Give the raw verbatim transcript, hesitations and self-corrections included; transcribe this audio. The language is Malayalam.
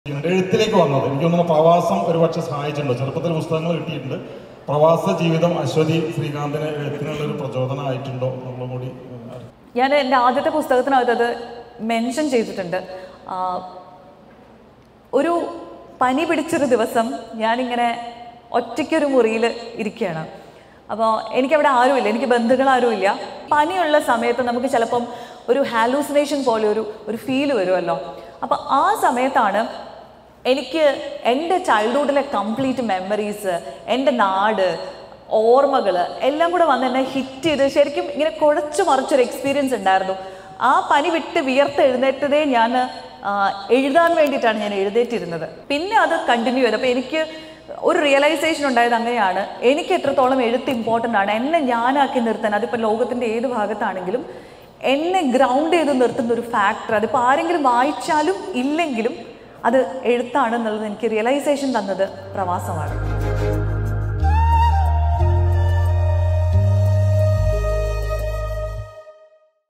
എഴുത്തിലേക്ക് വന്നത് എനിക്ക് തോന്നുന്നു പ്രവാസം ഒരുപക്ഷെ സഹായിച്ചിട്ടുണ്ട്. ചെറുപ്പത്തിൽ പുസ്തകങ്ങൾ കിട്ടിയിട്ടുണ്ട്. പ്രവാസ ജീവിതം അശ്വതി ശ്രീകാന്തിന് എഴുത്തിനുള്ള ഒരു പ്രചോദനമായിട്ടുണ്ടോ എന്നുള്ള കൂടി. ഞാൻ എൻ്റെ ആദ്യത്തെ പുസ്തകത്തിനകത്ത് അത് മെൻഷൻ ചെയ്തിട്ടുണ്ട്. ഒരു പനി പിടിച്ചൊരു ദിവസം ഞാനിങ്ങനെ ഒറ്റയ്ക്കൊരു മുറിയിൽ ഇരിക്കുകയാണ്. അപ്പോൾ എനിക്കവിടെ ആരുമില്ല, എനിക്ക് ബന്ധുക്കളാരുമില്ല. പനിയുള്ള സമയത്ത് നമുക്ക് ചിലപ്പം ഒരു ഹാലൂസിനേഷൻ പോലെ ഒരു ഒരു ഫീല് വരുമല്ലോ. അപ്പോൾ ആ സമയത്താണ് എനിക്ക് എൻ്റെ ചൈൽഡ്ഹുഡിലെ കംപ്ലീറ്റ് മെമ്മറീസ്, എൻ്റെ നാട്, ഓർമ്മകൾ എല്ലാം കൂടെ വന്ന് എന്നെ ഹിറ്റ് ചെയ്ത് ശരിക്കും ഇങ്ങനെ കുഴച്ചു മറിച്ചൊരു എക്സ്പീരിയൻസ് ഉണ്ടായിരുന്നു. ആ പനി വിട്ട് വിയർത്ത് എഴുന്നേറ്റതേ ഞാൻ എഴുതാൻ വേണ്ടിയിട്ടാണ് ഞാൻ എഴുന്നേറ്റിരുന്നത്. പിന്നെ അത് കണ്ടിന്യൂ ചെയ്ത് അപ്പോൾ എനിക്ക് ഒരു റിയലൈസേഷൻ ഉണ്ടായത് അങ്ങനെയാണ്, എനിക്ക് എത്രത്തോളം എഴുത്ത് ഇമ്പോർട്ടൻ്റ് ആണ്. എന്നെ ഞാനാക്കി നിർത്താൻ, അതിപ്പോൾ ലോകത്തിൻ്റെ ഏത് ഭാഗത്താണെങ്കിലും എന്നെ ഗ്രൗണ്ട് ചെയ്ത് നിർത്തുന്ന ഒരു ഫാക്ടർ, അതിപ്പോൾ ആരെങ്കിലും വായിച്ചാലും ഇല്ലെങ്കിലും അത് എഴുത്താണെന്നുള്ളത് എനിക്ക് റിയലൈസേഷൻ തന്നത് പ്രവാസമാണ്.